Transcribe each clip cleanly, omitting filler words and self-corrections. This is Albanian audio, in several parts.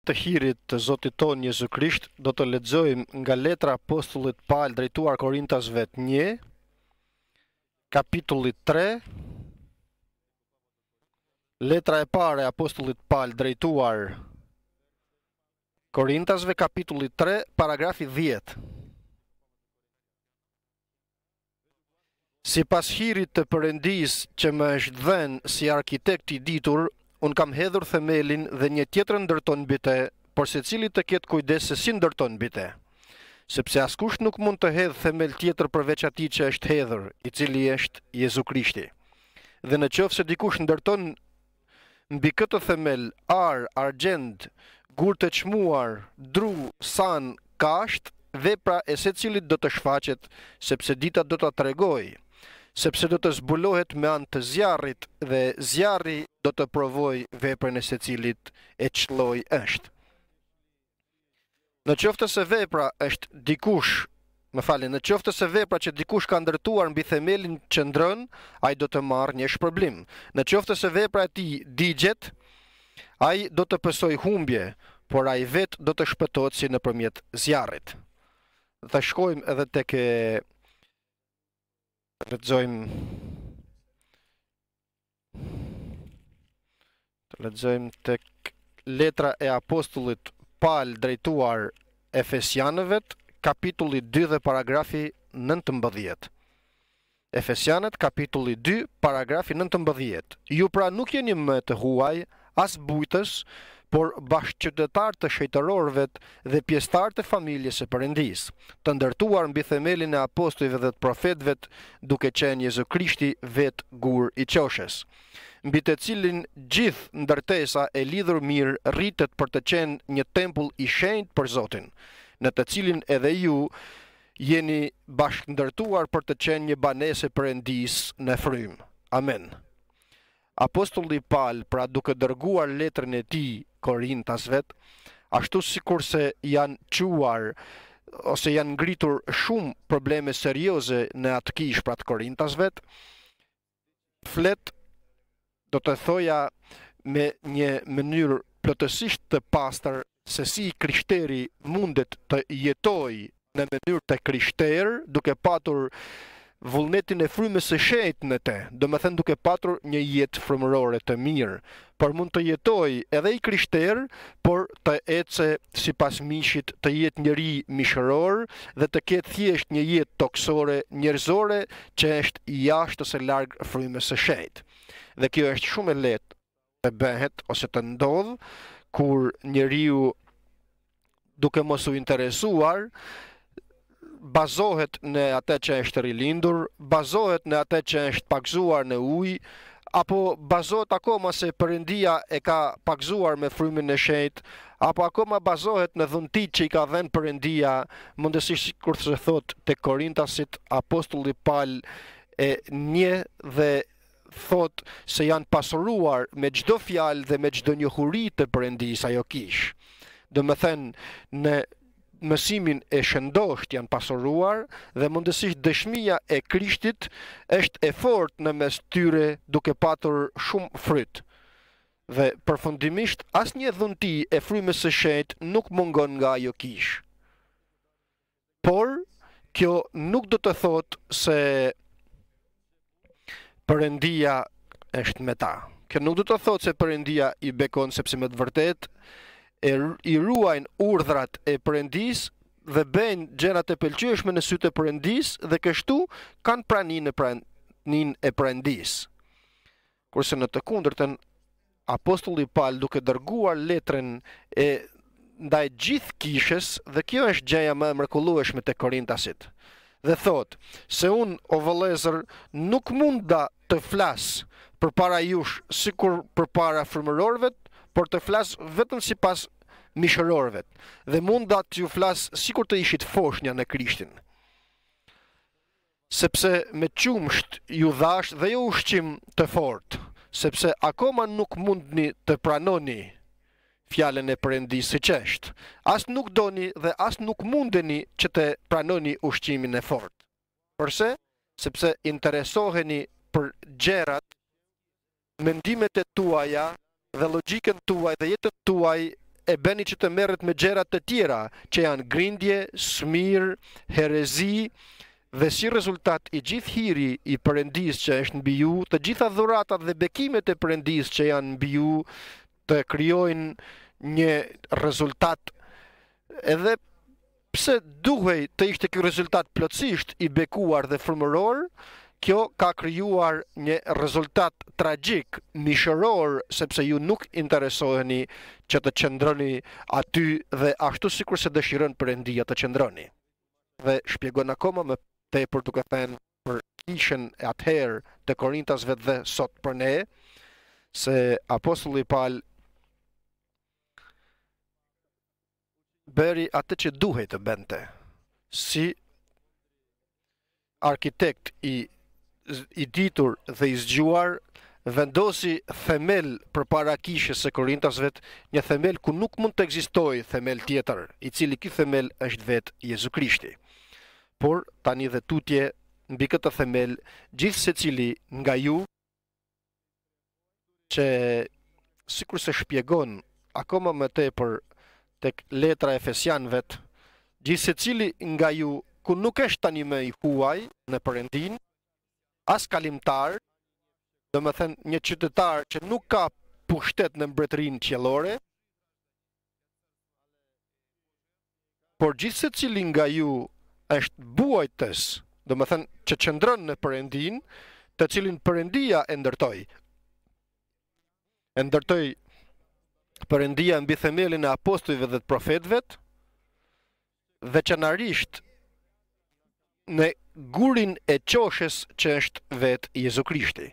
të hirit të Zotit tonë Jezu Krisht, do të lexojmë nga letra apostullit Paul drejtuar Korintasve 1, kapitulli 3, letra e parë e apostullit Paul drejtuar Korintasve, kapitulli 3, paragrafi 10. Si pas hirit të Perëndis që më është dhënë si arkitekt i ditur, unë kam hedhur themelin dhe një tjetër ndërton mbi të, por secili të ketë kujdes se si ndërton mbi të. Sepse askush nuk mund të hedhë themel tjetër përveç atij që është hedhur, i cili është Jezu Krishti. Dhe në qoftë se dikush ndërton mbi këtë themel ar, argjend, gur të çmuar, dru, san, kasht, vepra e secilit do të shfaqet, sepse dita do ta tregojë, sepse do të zbulohet me anë të zjarrit dhe zjarri do të provoj veprën e secilit e ç'lloj është. Në qoftë se vepra në qoftë se vepra që dikush ka ndërtuar mbi themelin që ndron, ai do të marrë një shpërblim. Në qoftë se vepra e tij digjet, ai do të pësoj humbje, por ai vetë do të shpëtohet si nëpërmjet zjarrit. Dhe shkojmë edhe tek lexojmë tek letra e apostullit Paul drejtuar Efesianëve, kapitulli 2 dhe paragrafi 19. Efesianët, kapitulli 2, paragrafi 19. Ju pra nuk jeni më të huaj, as bujtës, por bashkëqytetar të shejtërorëve dhe pjesëtar të familjes së Perëndis, të ndërtuar mbi themelin e apostujve dhe të profetëve, duke qenë Jezu Krishti vetë gur i qoshes, mbi të cilin gjithë ndërtesa e lidhur mirë rritet për të qenë një tempull i shenjtë për Zotin, në të cilin edhe ju jeni bashkëndërtuar për të qenë një banesë e Perëndis në frymë. Amen. Apostulli Paul, pra duke dërguar letrën e tij Korintasve, ashtu sikurse janë quar ose janë ngritur shumë probleme serioze në atë kish pra të Korintasve, flet, do të thoja, me një mënyrë plotësisht të pastër se si krishteri mundet të jetojë në mënyrë të krishterë, duke patur vullnetin e frymës së shenjtë në te, do me thënë duke patur një jetë frymërore të mirë, por mund të jetoj edhe i krishterë, por të ecë sipas mishit, të jetë njeri mishëror dhe të ketë thjesht një jetë toksore, njerëzore, që është jashtë ose larg frymës së shenjtë. Dhe kjo është shumë e lehtë të bëhet ose të ndodh kur njeriu, duke mos u interesuar, bazohet në atë që është rilindur, bazohet në atë që është pagzuar në ujë, apo bazohet akoma se Perëndia e ka pagzuar me frymën e shenjtë, apo akoma bazohet në dhuntit që i ka dhënë Perëndia, mundësisht kur të thotë te Korintasit apostulli Paul e një dhe thot se janë pasuruar me çdo fjalë dhe me çdo njohuri të Perëndis ajo kish. Do të thënë në mësimin e shëndosht janë pasuruar dhe mundësisht dëshmia e Krishtit është e fortë në mes tyre duke patur shumë fryt. Dhe përfundimisht asnjë dhunti e frymës së shenjtë nuk mungon nga ajo kish. Por kjo nuk do të thotë se Perëndia është me ta. Kjo nuk do të thotë se Perëndia i bekon, sepse me të vërtetë i ruajnë urdhrat e Perëndis dhe bëjnë gjërat e pëlqyeshme në sytë e Perëndis dhe kështu kanë praninë e Perëndis. Kurse në të kundërtën, apostulli Paul duke dërguar letrën e ndaj gjithë kishës, dhe kjo është gjëja më e mrekullueshme te Korintasit. Dhe thot, se unë, o vëllezër, nuk munda të flas përpara jush sikur përpara frymërorëve, por të flas vetëm sipas mishërorëve, dhe munda t'ju flas sikur të ishit foshnja në Krishtin. Sepse me qumsht ju dhash dhe jo ushqim të fortë, sepse akoma nuk mundni të pranoni fjalën e Perëndis siç është. As nuk doni dhe as nuk mundeni që të pranoni ushqimin e fortë. Përse? Sepse interesoheni për gjërat, mendimet e tuaja dhe logjikën tuaj dhe jetën tuaj e bëni që të merret me gjërat të tjera, që janë grindje, smir, herezi, dhe si rezultat i gjithë hiri i Perëndis që është mbi ju, të gjitha dhuratat dhe bekimet e Perëndis që janë mbi ju, të krijojnë një rezultat, edhe pse duhej të ishte ky rezultat plotësisht i bekuar dhe frymëror, kjo ka krijuar një rezultat tragjik, mishëror, sepse ju nuk interesoheni që të qëndroni aty dhe ashtu sikur se dëshiron Perëndia të qëndroni. Dhe shpjegon akoma më tepër duke thënë për kishën e atëherë të Korintasve dhe sot për ne, se apostulli Paul bëri atë që duhej të bënte. Si arkitekt i ditur dhe i zgjuar, vendosi themel përpara kishës së Korintasve, një themel ku nuk mund të ekzistojë themel tjetër, i cili ky themel është vetë Jezu Krishti. Por tani dhe tutje mbi këtë themel gjithë secili nga ju, që sikur se shpjegon akoma më tepër tek letra Efesianëve, gjithë secili nga ju ku nuk është tani më i huaj në Perëndin, as kalimtar, do më thënë një qytetar që nuk ka pushtet në mbretërinë qiellore, por gjithë secili nga ju është buajtës, do më thënë që qëndron në Perëndin, të cilin Perëndia e ndërtoi. E ndërtoi Perëndia mbi themelin e apostujve dhe të profetëve, veçanërisht në gurin e qoshes që është vetë Jezu Krishti,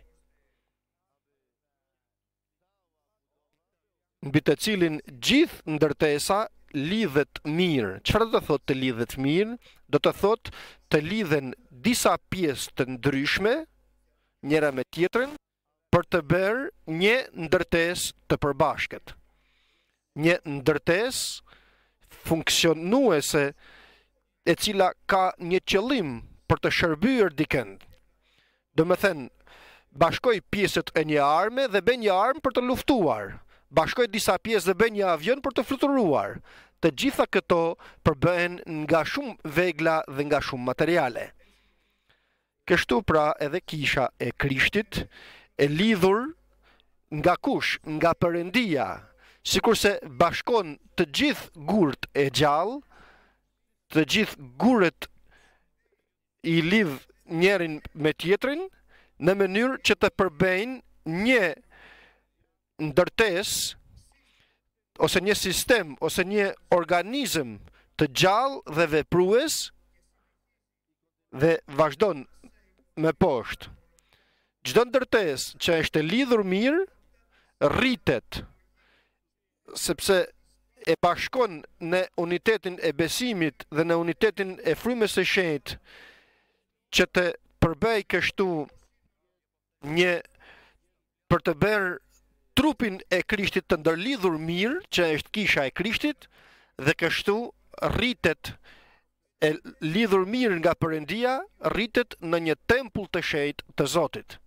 mbi të cilin gjithë ndërtesa lidhet mirë. Çfarë do të thotë të lidhet mirë? Do të thotë të lidhen disa pjesë të ndryshme njëra me tjetrën për të bërë një ndërtesë të përbashkët. Një ndërtesë funksionuese e cila ka një qëllim për të shërbyer dikënd. Do më thënë, bashkoj pjesët e një arme dhe bën një armë për të luftuar. Bashkoj disa pjesë dhe bën një avion për të fluturuar. Të gjitha këto përbëhen nga shumë vegla dhe nga shumë materiale. Kështu pra edhe kisha e Krishtit e lidhur nga kush? Nga Perëndia, sikurse bashkon të gjithë gurt e gjallë, të gjithë gurët i lidh njërin me tjetrin në mënyrë që të përbëjnë një ndërtesë ose një sistem ose një organizëm të gjallë dhe veprues dhe vazhdon me poshtë. Çdo ndërtesë që është e lidhur mirë rritet, sepse e bashkon në unitetin e besimit dhe në unitetin e frymës së shenjtë, që të përbëj kështu një për të bërë trupin e Krishtit të ndërlidhur mirë, që është kisha e Krishtit, dhe kështu rritet e lidhur mirë nga Perëndia, rritet në një tempull të shenjtë të Zotit.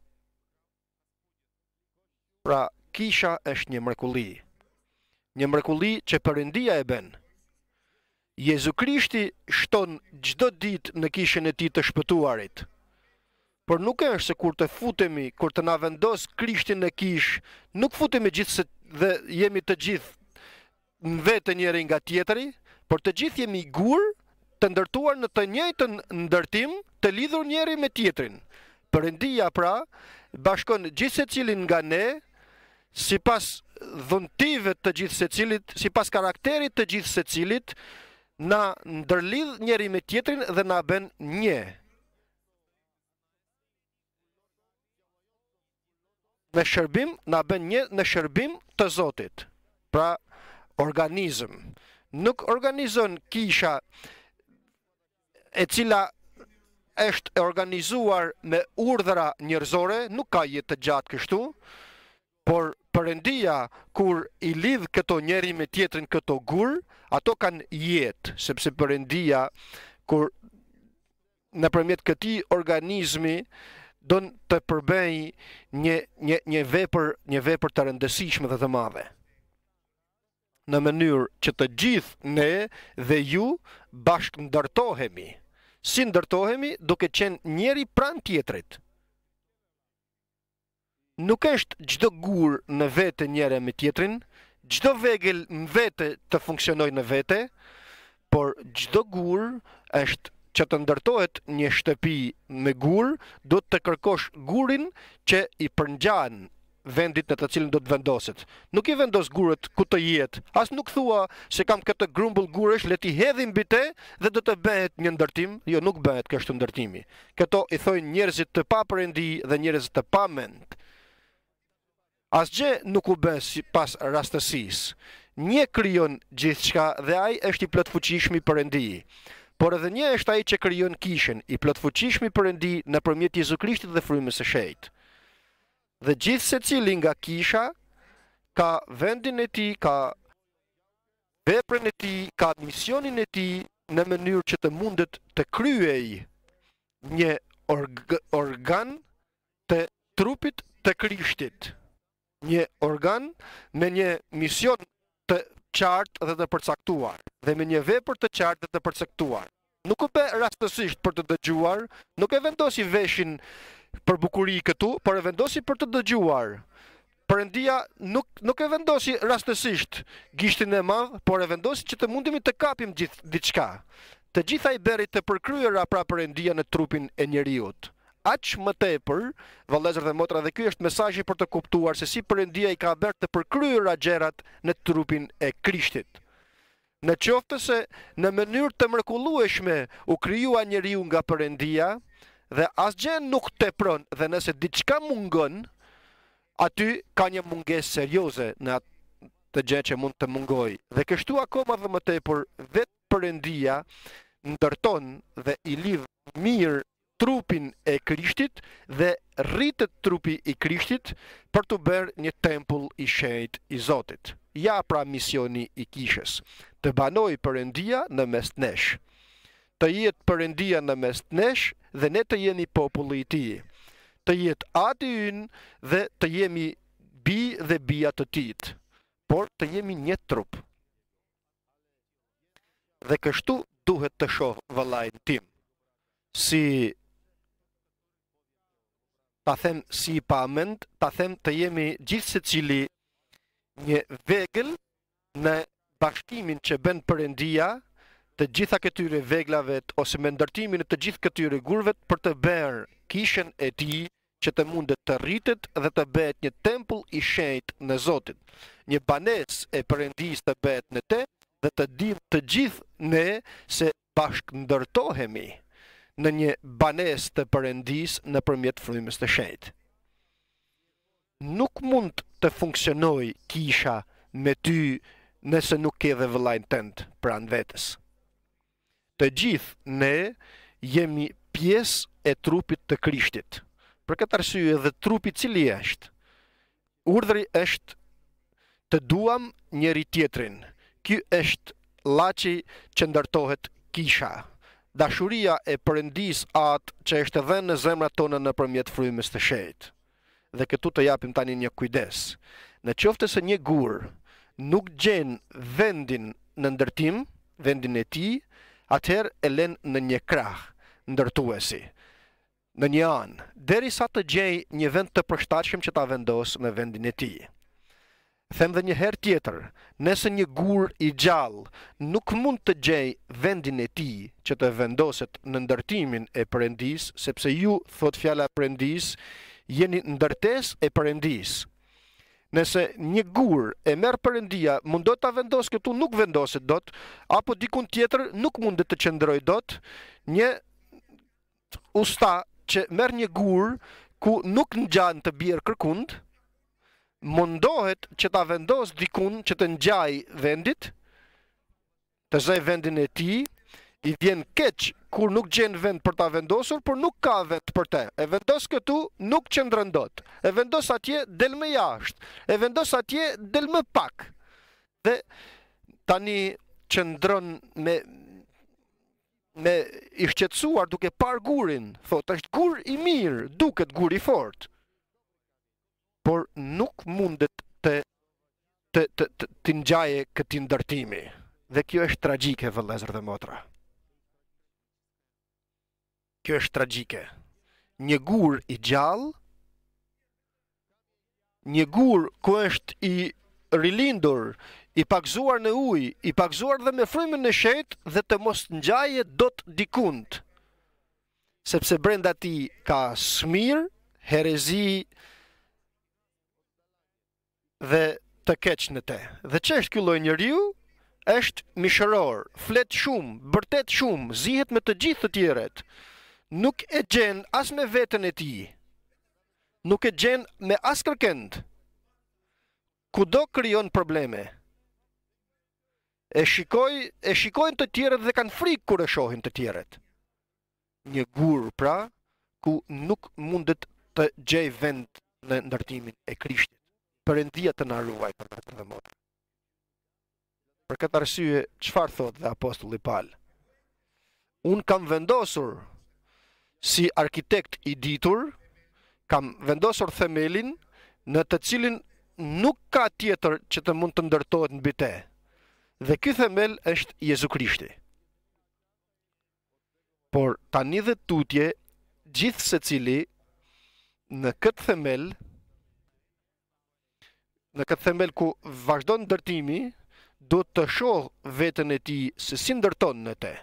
Pra, kisha është një mrekulli. Një mrekulli që Perëndia e bën. Jezu Krishti shton çdo ditë në kishën e tij të shpëtuarit. Por nuk është se kur të futemi, kur të na vendos Krishti në kishë, nuk futemi gjithse dhe jemi të gjithë në vetë njëri nga tjetri, por të gjithë jemi gur të ndërtuar në të njëjtën ndërtim, të lidhur njëri me tjetrin. Perëndia pra bashkon gjithë secilin nga ne, sipas dhuntive të gjithë secilit, sipas karakterit të gjithë secilit, na ndërlidh njëri me tjetrin dhe na bën një. Në shërbim, na bën një në shërbim të Zotit. Pra, organizëm. Nuk organizon kisha e cila është organizuar me urdhra njerëzore, nuk ka jetë të gjatë kështu, por Perëndia kur i lidh këto njëri me tjetrin këto gur, ato kanë jetë, sepse Perëndia kur nëpërmjet këtij organizmi don të përbëj një vepër të rëndësishme dhe të madhe. në mënyrë që të gjithë ne dhe ju bashkë ndërtohemi. Si ndërtohemi duke qenë njeri pranë tjetrit. Nuk është çdo gur në vete njëra me tjetrin, çdo vegël në vete të funksionojë në vete, por çdo gur është që të ndërtohet një shtëpi me gur, do të kërkosh gurin që i përngjan vendit në të cilin do të vendoset. Nuk i vendos gurët ku të jetë, as nuk thua se kam këtë grumbull guresh, le t'i hedhim mbi te dhe do të bëhet një ndërtim. Jo, nuk bëhet kështu ndërtimi. Këto i thojnë njerëzit të pa perëndi dhe njerëzit të pa mend. Asgjë nuk u bën sipas rastësisë. Një krijon gjithçka dhe ai është i plotfuqishëm i Perëndi. Por edhe një është ai që krijon kishën, i plotfuqishëm i Perëndi nëpërmjet Jezu Krishtit dhe frymës së Shenjtë. Dhe gjithë secili nga kisha ka vendin e tij, ka veprën e tij, ka misionin e tij në mënyrë që të mundet të kryej një organ të trupit të Krishtit. Një organ me një mision të qartë dhe të përcaktuar, dhe me një vepër të qartë dhe të përcaktuar. Nuk u bë rastësisht për të dëgjuar, nuk e vendosi veshin për bukuri këtu, por e vendosi për të dëgjuar. Perëndia nuk e vendosi rastësisht gishtin e madh, por e vendosi që të mundemi të kapim diçka. Të gjitha i bëri të përkryera pra Perëndia në trupin e njeriut. Aq më tepër, vëllezër dhe motra, dhe ky është mesazhi për të kuptuar se si Perëndia i ka bërë të përkryera gjërat në trupin e Krishtit. Në qoftë se në mënyrë të mrekullueshme u krijua njeriu nga Perëndia dhe asgjë nuk tepron dhe nëse diçka mungon, aty ka një mungesë serioze në atë gjë që mund të mungojë. Dhe kështu akoma dhe më tepër vetë Perëndia ndërton dhe i lidh mirë trupin e Krishtit dhe rritet trupi i Krishtit për të bërë një tempull i shenjtë i Zotit. Ja pra misioni i kishës, të banoj Perëndia në mes nesh. Të jetë Perëndia në mes nesh dhe ne të jemi populli i tij. Të jetë ati ynë dhe të jemi bi dhe bija të tij, por të jemi një trup. Dhe kështu duhet të shoh vëllain tim. Si ta them si pa mend, ta them të jemi gjithë secili një vegël në bashkimin që bën Perëndia të gjitha këtyre veglave ose me ndërtimin e të gjithë këtyre gurëve për të bërë kishën e tij që të mundet të rritet dhe të bëhet një tempull i shenjtë në Zotin. Një banesë e Perëndisë të bëhet në te dhe të dimë të gjithë ne se bashkë ndërtohemi në një banesë të Perëndisë nëpërmjet frymës të Shenjtë. Nuk mund të funksionojë kisha me ty nëse nuk ke dhe vëllain tënd pranë vetes. Të gjithë ne jemi pjesë e trupit të Krishtit. Për këtë arsye dhe trupi cili është? Urdhri është të duam njëri tjetrin. Ky është llaçi që ndërtohet kisha. Dashuria e Perëndisë atë që është dhënë në zemrat tona nëpërmjet frymës të Shenjtë. Dhe këtu të japim tani një kujdes. Në qoftë se një gur nuk gjen vendin në ndërtim, vendin e tij, atëherë e lën në një krah ndërtuesi, në një anë, derisa të gjej një vend të përshtatshëm që ta vendosë në vendin e tij. Them dhe një herë tjetër, nëse një gur i gjallë nuk mund të gjej vendin e tij që të vendoset në ndërtimin e Perëndisë, sepse ju, thot fjala e Perëndisë, jeni ndërtesë e Perëndisë. Nëse një gur e merr Perëndia, mundot ta vendosë këtu, nuk vendoset dot, apo dikun tjetër nuk mundet të qëndrojë dot, një usta që merr një gur ku nuk ngjan të bjerë kërkund, mundohet që ta vendos dikun që të ngjaj vendit, të zëj vendin e tij, i vjen keq kur nuk gjen vend për ta vendosur, por nuk ka vend për te. E vendos këtu, nuk qëndron dot. E vendos atje, del më jashtë. E vendos atje, del më pak. Dhe tani qëndron me i shqetësuar duke par gurin, thot, është gur i mirë, duket gur i fortë. Por nuk mundet të të ngjaje këtij ndërtimi. Dhe kjo është tragjike, vëllezër dhe motra. Kjo është tragjike. Një gur i gjallë, një gur ku është i rilindur, i pakzuar në ujë, i pakzuar dhe me frymën e shejt dhe të mos ngjaje dot dikund. Sepse brenda ti ka smir, herezi dhe të keq në te. Dhe që është ky lloj njeriu? Është mishëror, flet shumë, bërtet shumë, zihet me të gjithë të tjerët. Nuk e gjen as me veten e tij. Nuk e gjen me as kërkend. Kudo krijon probleme. E shikojnë të tjerët dhe kanë frikë kur e shohin të tjerët. Një gur, pra, ku nuk mundet të gjej vend në ndërtimin e Krishtit. Perëndia të na ruaj për këtë dhe motra. Për këtë arsye, çfarë thot dhe apostulli Paul? Unë kam vendosur si arkitekt i ditur, kam vendosur themelin në të cilin nuk ka tjetër që të mund të ndërtohet mbi te. Dhe ky themel është Jezu Krishti. Por tani dhe tutje, gjithë secili në këtë themel ku vazhdon ndërtimi, do të shoh veten e tij se si ndërton në te.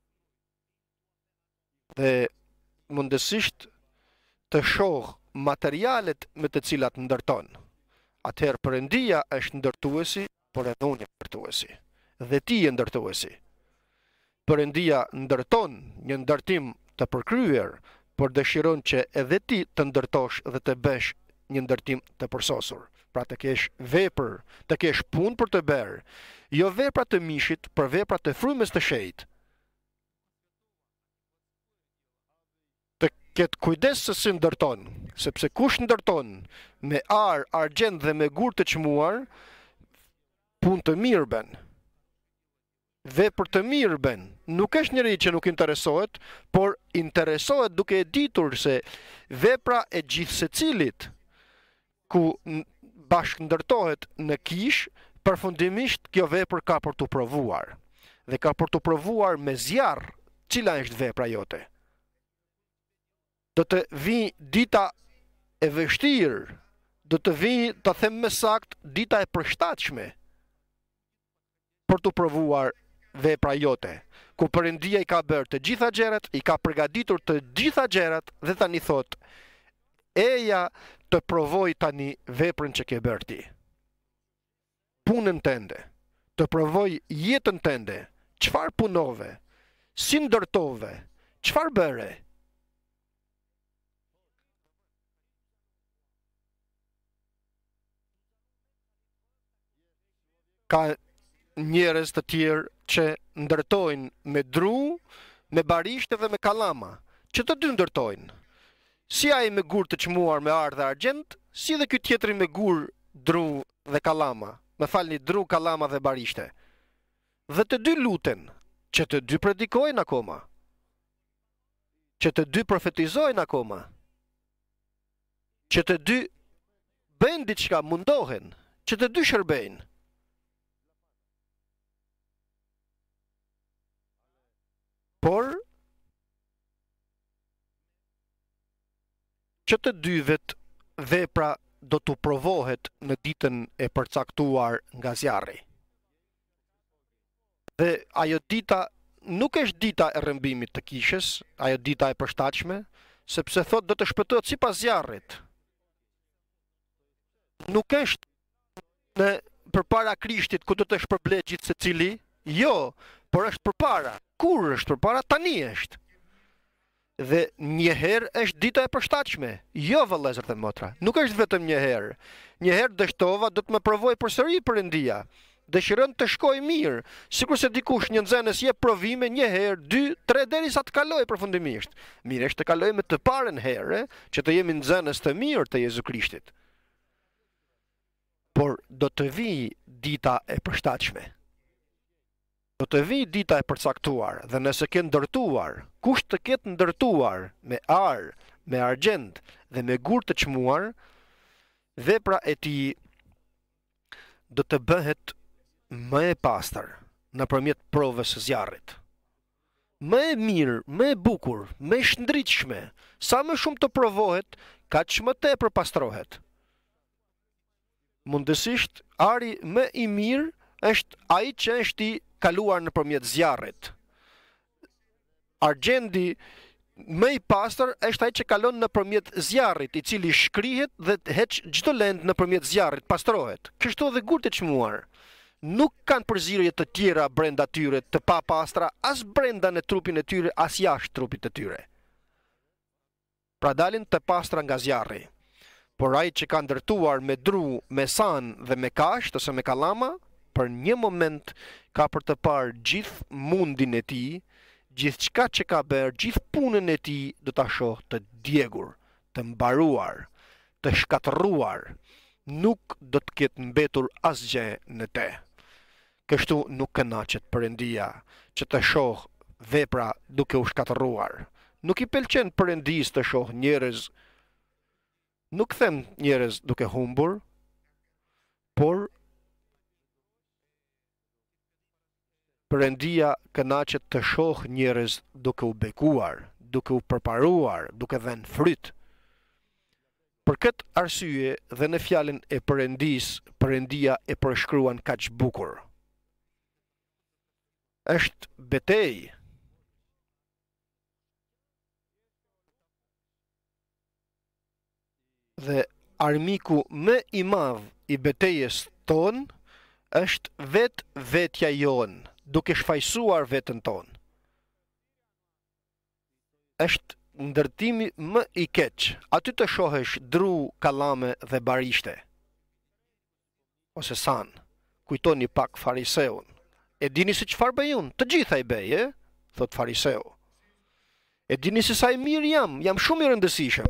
Dhe mundësisht të shoh materialet me të cilat ndërton. Atëherë Perëndia është ndërtuesi, por edhe unë jam ndërtuesi. Dhe ti je ndërtuesi. Perëndia ndërton një ndërtim të përkryer, por dëshiron që edhe ti të ndërtosh dhe të bësh një ndërtim të përsosur. Pra të kesh vepër, të kesh punë për të bërë, jo vepra të mishit, për vepra të frymës të shejt. Të ketë kujdes se si ndërton, sepse kush ndërton me argjend dhe me gur të çmuar, punë të mirë bën. Vepër të mirë bën. Nuk është njëri që nuk interesohet, por interesohet duke e ditur se vepra e gjithë secilit ku bashkë ndërtohet në kish, përfundimisht kjo vepër ka për të provuar. Dhe ka për të provuar me zjarr cila është vepra jote. Do të vi dita e vështirë, do të vi, të them me sakt, dita e përshtatshme për të provuar vepra jote, ku Perëndia i ka bërë të gjitha gjërat, i ka përgatitur të gjitha gjërat dhe tani thot, eja të provoj tani veprën që ke bërë ti. Punën tënde, të provoj jetën tënde, çfarë punove, si ndërtove, çfarë bëre. Ka njerëz të tjerë që ndërtojnë me dru, me barishte dhe me kallama, që të dy ndërtojnë. Si ai me gur të çmuar me ar dhe argjend, si dhe ky tjetri me gur, dru dhe kallama. Me falni, dru, kallama dhe barishte. Dhe të dy luten, që të dy predikojnë akoma, që të dy profetizojnë akoma, që të dy bëjnë diçka, mundohen, që të dy shërbejnë. Por që të dyvet vepra do të provohet në ditën e përcaktuar nga zjarri. Dhe ajo dita nuk është dita e rrëmbimit të kishës, ajo dita e përshtatshme, sepse thot do të shpëtohet sipas zjarrit. Nuk është në përpara Krishtit ku do të shpërblet gjithë secili, jo, por është përpara. Kur është përpara? Tani është. Dhe njëherë është dita e përshtatshme. Jo, vëllezër dhe motra, nuk është vetëm njëherë. Njëherë dështova, do të më provoj përsëri Perëndia. Dëshiron të shkoj mirë, sikur se dikush një nxënës jep provime një herë, 2, 3 derisa të kaloj përfundimisht. Mirë është të kaloj me të parën herë, që të jemi nxënës të mirë të Jezu Krishtit. Por do të vi dita e përshtatshme. Do të vi dita e përcaktuar, dhe nëse ke ndërtuar, kush të ketë ndërtuar me ar, me argjend dhe me gur të çmuar, vepra e tij do të bëhet më e pastër nëpërmjet provës së zjarrit. Më e mirë, më e bukur, më e shndritshme, sa më shumë të provohet, kaq më tepër pastrohet. Mundësisht, ari më i mirë është ai që është i kaluar nëpërmjet zjarrit. Argjendi më i pastër është ai që kalon nëpërmjet zjarrit, i cili shkrihet dhe heq çdo lend nëpërmjet zjarrit, pastrohet. Kështu edhe gurët e çmuar nuk kanë përzierje të tjera brenda tyre të papastra, as brenda në trupin e tyre, as jashtë trupit të tyre. Pra dalin të pastra nga zjarri. Por ai që ka ndërtuar me dru, me san dhe me kasht ose me kallama, për një moment ka për të parë gjithë mundin e tij, gjithë qka që ka bërë, gjithë punën e tij do ta shoh të djegur, të mbaruar, të shkatëruar, nuk do të ketë mbetur asgjë në te. Kështu nuk kënaqet Perëndia që të shoh vepra duke u shkatëruar. Nuk i pëlqen Perëndis të shoh njerëz, nuk them njerëz duke humbur, por Perëndia kënaqet të shoh njerëz duke u bekuar, duke u përparuar, duke dhënë fryt. Për këtë arsye dhe në fjalën e Perëndis, Perëndia e përshkruan kaq bukur. Është betejë. Dhe armiku më i madh i betejës tonë është vetja jonë, duke shfaqsuar veten tonë. Është ndërtimi më i keq. Aty të shohësh dru, kallame dhe barishte. Ose san. Kujtoni pak fariseun. E dini se çfarë bëj unë? Të gjitha i bëj, thot fariseu. E dini se sa i mirë jam shumë i rëndësishëm.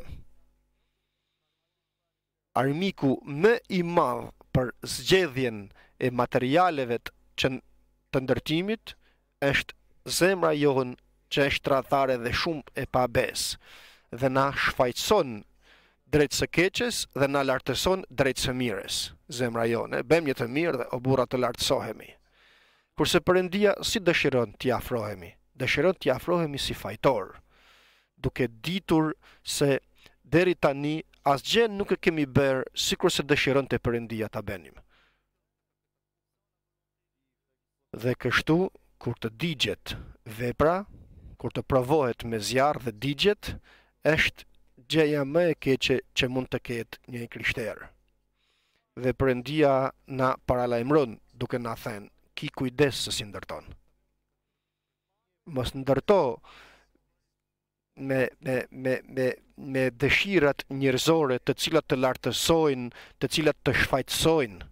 Armiku më i madh për zgjedhjen e materialeve të ndërtimit është zemra jonë që është tradhtare dhe shumë e pabes dhe na shfaqson drejt së keqes dhe na lartëson drejt së mirës. Zemra jonë, bëjmë një të mirë dhe o burra të lartësohemi. Kurse Perëndia si dëshiron t'i afrohemi? Dëshiron t'i afrohemi si fajtor, duke ditur se deri tani asgjë nuk e kemi bërë sikur se dëshiron të Perëndia ta bënim. Dhe kështu, kur të digjet vepra, kur të provohet me zjarr dhe digjet, është gjëja më e keqe që mund të ketë një krishter. Dhe Perëndia na paralajmëron duke na thënë, ki kujdes se si ndërton. Mos ndërto me dëshirat njerëzore të cilat të lartësojnë, të cilat të shfaqsojnë,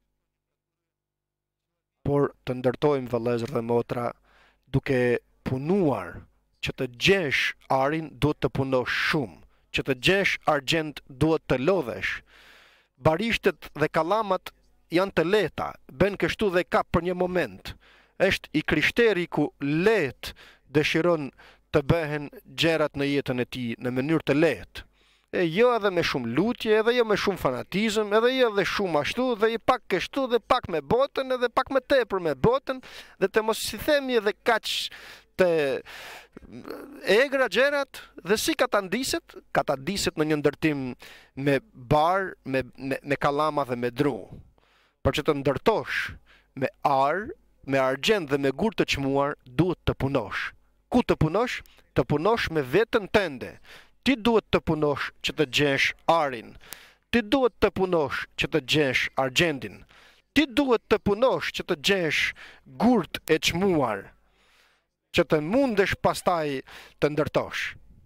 por të ndërtojmë vëllezër dhe motra duke punuar. Që të gjesh arin duhet të punosh shumë, që të gjesh argjend duhet të lodhesh. Barishtet dhe kallamat janë të lehta, bën kështu dhe kap për një moment. Është i krishteri ku lehtë dëshiron të bëhen gjërat në jetën e tij në mënyrë të lehtë. E jo edhe me shumë lutje, edhe jo me shumë fanatizëm, edhe jo edhe shumë ashtu, dhe i pak kështu, dhe pak me botën, edhe pak me tepër me botën, dhe të mos si themi edhe kaq të egra gjërat, dhe si ka ta ndiset në një ndërtim me bar, me kallama dhe me dru. Për që të ndërtosh me ar, me argjend dhe me gur të çmuar, duhet të punosh. Ku të punosh? Të punosh me veten tënde. Ti duhet të punosh që të gjesh arin. Ti duhet të punosh që të gjesh argjendin. Ti duhet të punosh që të gjesh gurt e çmuar, që të mundesh pastaj të ndërtosh.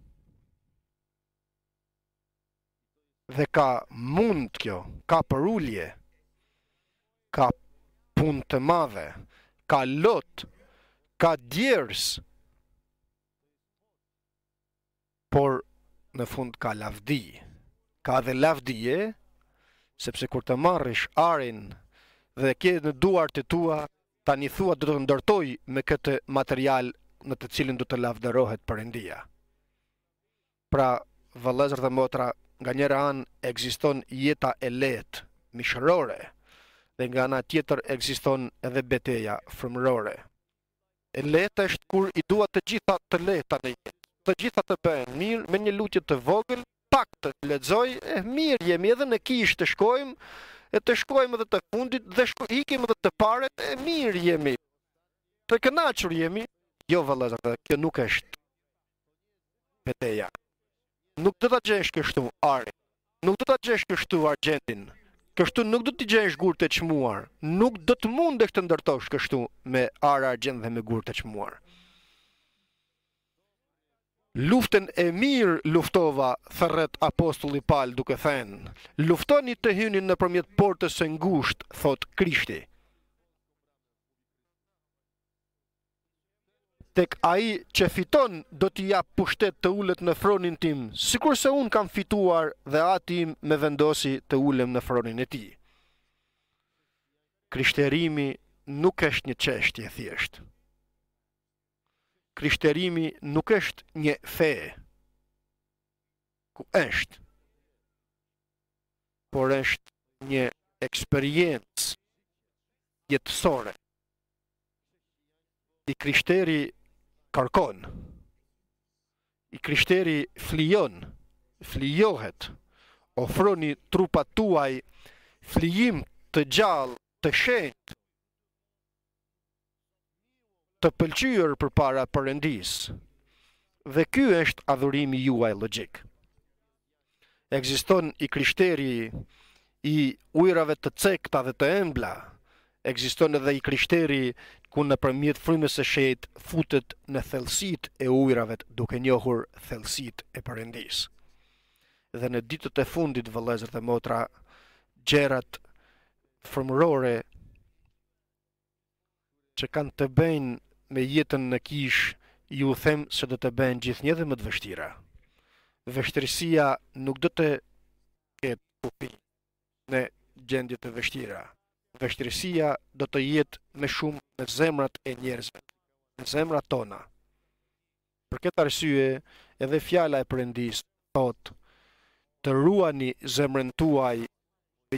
Dhe ka mund kjo, ka përulje, ka punë të madhe, ka lot, ka djers, por në fund ka lavdi. Ka dhe lavdije, sepse kur të marrish arin dhe ke në duart e tua, tani thua do të ndërtoj me këtë material në të cilin do të lavdërohet Perëndia. Pra, vëllezër dhe motra, nga njëra anë ekziston jeta e lehtë, mishërore, dhe nga ana tjetër ekziston edhe betejë frymërore. E lehtë është kur i dua të gjitha të lehta në jetë. Të gjitha të bëhen mirë me një lutje të vogël, pak të lexoj, mirë jemi edhe në kishë të shkojmë, e të shkojmë edhe të fundit dhe ikim edhe të paret, mirë jemi. Të kënaqur jemi, jo vëllezër, kjo nuk është betejë. Nuk do ta gjesh kështu Ari. Nuk do ta gjesh kështu argjentin. Kështu nuk do t'i gjesh gurë të çmuar. Nuk do të mundesh të ndërtosh kështu me arë argjend dhe me gurë të çmuar. Luftën e mirë luftova, thërret apostulli Paul duke thënë: luftoni të hyni nëpërmjet portës së ngushtë, thot Krishti. Tek ai që fiton do t'i jap pushtet të ulet në fronin tim, sikurse unë kam fituar dhe ati im me vendosi të ulem në fronin e tij. Krishterimi nuk është një çështje thjesht. Krishterimi nuk është një fe, ku është, por është një eksperiencë jetësore. I krishteri kërkon, i krishteri flijohet, ofroni trupat tuaj flijim të gjallë, të shenjtë, të pëlqyer përpara Perëndis. Dhe ky është adhurimi juaj logjik. Ekziston i krishteri i ujrave të cekta dhe të ëmbla. Ekziston edhe i krishteri ku nëpërmjet frymës së shenjtë futet në thellësitë e ujrave duke njohur thellësitë e Perëndis. Dhe në ditët e fundit, vëllezër dhe motra, gjërat frymërore që kanë të bëjnë me jetën në kishë, ju them se do të bëjnë gjithnjë dhe më të vështira. Vështirësia nuk do të ketë kufi në gjendje të vështira. Vështirësia do të jetë me shumë në zemrat e njerëzve, në zemrat tona. Për këtë arsye, edhe fjala e Perëndis thotë: të ruani zemrën tuaj në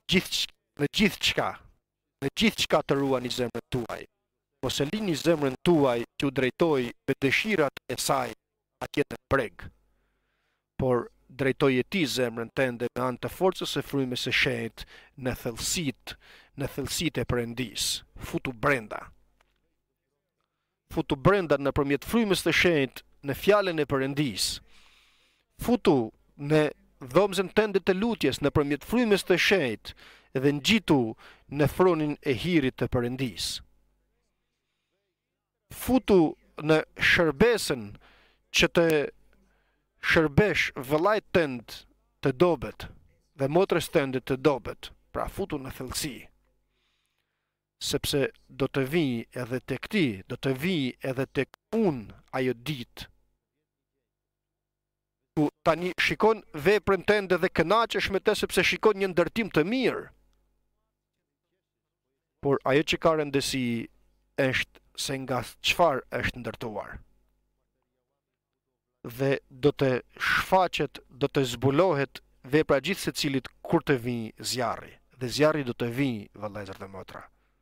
gjithçka të ruani zemrën tuaj. Mos e lini zemrën tuaj t'ju drejtoj me dëshirat e saj atje në breg, por drejtoje ti zemrën tënde me anë të forcës së frymës së shenjtë në thellësitë e Perëndis. Futu brenda. Futu brenda nëpërmjet frymës së shenjtë në fjalën e Perëndis. Futu në dhomën tënde të lutjes nëpërmjet frymës së shenjtë dhe ngjitu në fronin e hirit të Perëndis. Futu në shërbesën që të shërbesh vëllait tënd të dobët dhe motrës tënde të dobët, pra futu në thellësi. Sepse do të vijë edhe tek ti, do të vijë edhe tek unë ajo ditë ku tani shikon veprën tënde dhe kënaqesh me të sepse shikon një ndërtim të mirë. Por ajo që ka rëndësi është se nga çfarë është ndërtuar. Dhe do të shfaqet, do të zbulohet vepra gjithë secilit kur të vijë zjarri. Dhe zjarri do të vijë, vëllezër dhe motra.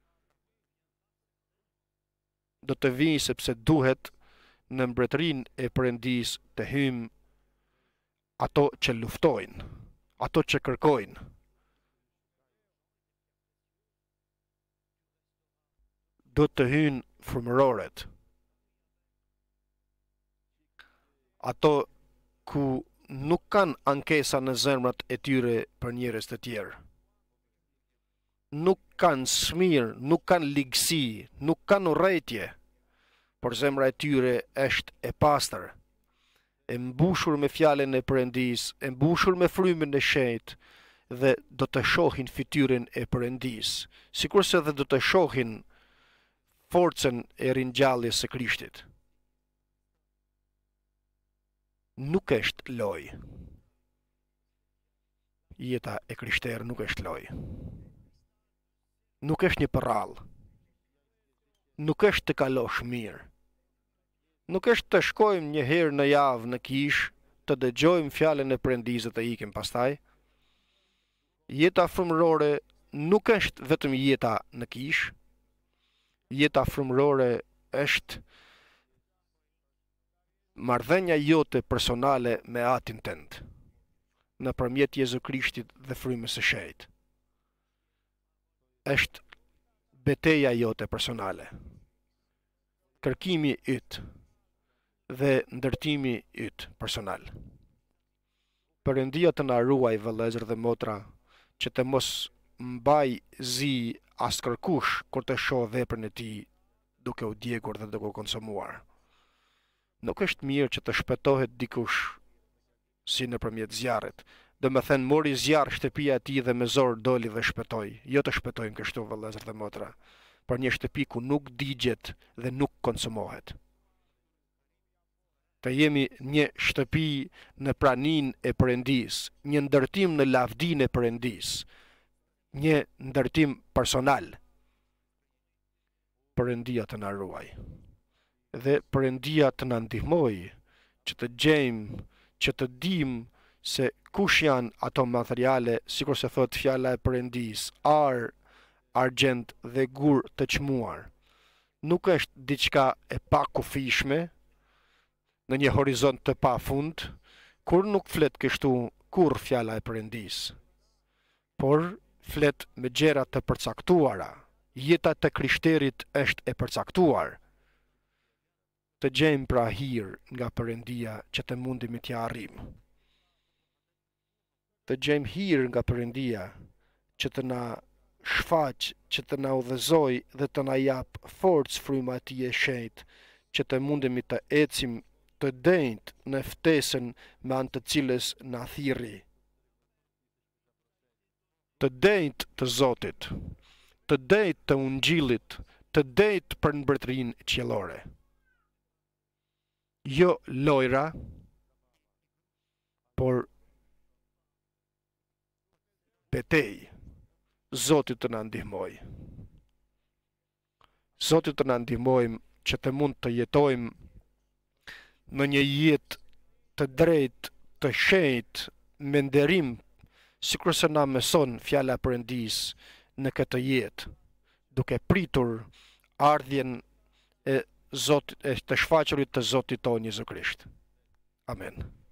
Do të vijë sepse duhet në mbretërinë e Perëndis të hyjmë ato që luftojnë, ato që kërkojnë. Do të hyjnë frymëroret. Ato ku nuk kanë ankesa në zemrat e tyre për njerëz të tjerë. Nuk kanë smir, nuk kanë ligësi, nuk kanë urrëtie, por zemra e tyre është e pastër, e mbushur me fjalën e Perëndis, e mbushur me frymën e shenjtë, dhe do të shohin fytyrën e Perëndis, sikurse dhe do të shohin forcën e ringjalljes së Krishtit. Nuk është lojë. Jeta e krishterë nuk është lojë. Nuk është një përrallë. Nuk është të kalosh mirë. Nuk është të shkojmë një herë në javë në kishë, të dëgjojmë fjalën e Perëndisë dhe të ikim pastaj. Jeta frymërore nuk është vetëm jeta në kish, jeta frymërore është marrëdhënia jote personale me Atin tënd, nëpërmjet Jezu Krishtit dhe frymës së Shenjtë. Është betejë jote personale, kërkimi yt dhe ndërtimi yt personal. Perëndia të na ruaj, vëllezër dhe motra, që të mos mbaj zi as kërkush kur të shoh veprën e tij duke u djegur dhe duke u konsumuar. Nuk është mirë që të shpëtohet dikush si nëpërmjet zjarrit. Domethënë mori zjarr shtëpia e tij dhe me zor doli dhe shpëtoi. Jo të shpëtojmë kështu, vëllezër dhe motra, për një shtëpi ku nuk digjet dhe nuk konsumohet. Të jemi një shtëpi në praninë e Perëndis, një ndërtim në lavdinë e Perëndis, një ndërtim personal. Perëndia të na ruaj dhe Perëndia të na ndihmojë që të gjejmë, që të dimë se kush janë ato materiale, sikur se thot fjala e Perëndis, ar, argjend dhe gur të çmuar. Nuk është diçka e pakufishme në një horizont të pafund, kur nuk flet kështu kur fjala e Perëndis, por flet me gjëra të përcaktuara. Jeta të krishterit është e përcaktuar. Të gjejmë pra hir nga Perëndia që të mundemi t'ja arrijmë. Të gjejmë hir nga Perëndia që të na shfaq, që të na udhëzoj dhe të na jap forcë fryma e tij e shenjtë, që të mundemi të ecim të denjt në ftesën me anë të cilës na thirrri. Të denjt të Zotit, të denjt të Ungjillit, të denjt për mbretërinë qiellore. Jo lojra, por betejë. Zoti të na ndihmojë. Zoti të na ndihmojë që të mund të jetojmë në një jetë të drejtë, të shenjtë, me nderim, sikur se na mëson fjala e Perëndis në këtë jetë, duke pritur ardhjen e Zotit, e të shfaqurit të Zotit tonë Jezu Krisht. Amen.